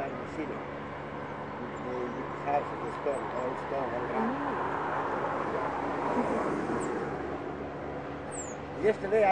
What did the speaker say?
inside the city. The house is stone, all stone, all rock. Yesterday